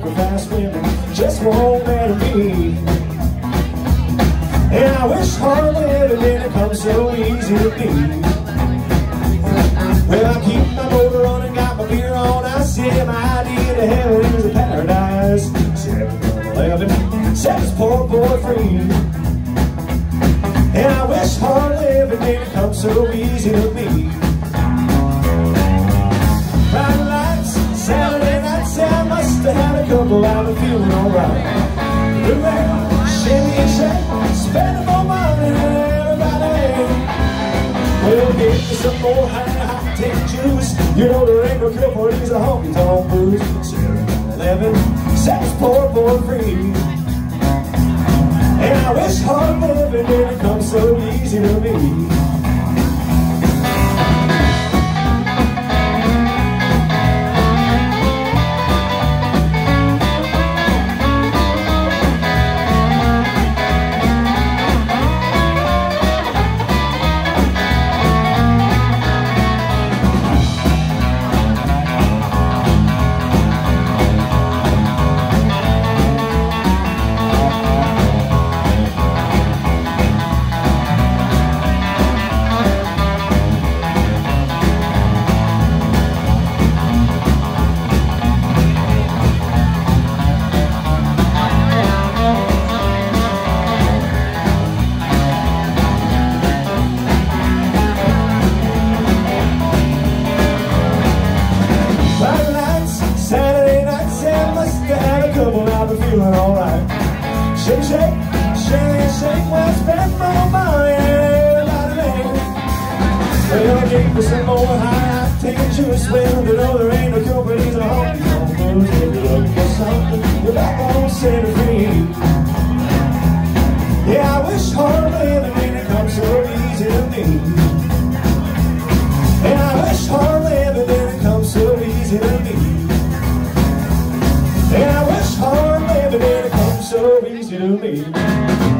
the fast women just won't matter me. And I wish hard living didn't come so easy to me. Well, I keep my motor running, got my beer on. I say my idea to heaven is a paradise. 7-11, set this poor boy free. And I wish hard living didn't come so easy to me. Friday nights, Saturday nights, I must have had a couple, I've been feeling alright. The rain, shimmy and shake, spending more money than everybody. Well, give me some more high octane juice. You know there ain't no cure for these honky-tonk blues. 7-11, set this poor boy free. And I wish hard living didn't come so easy to me. I've been feeling alright. Shake, shake, shake, shake. Well, spend more money than everybody. Well, I gave me some more high octane juice. Well, you know there ain't no cure for these honky-tonk blues. If you're looking for something, you're back on set free. Yeah, I wish hard living didn't come so easy to me. And I wish hard living didn't come so easy to me. And I wish hard living didn't come so easy to me.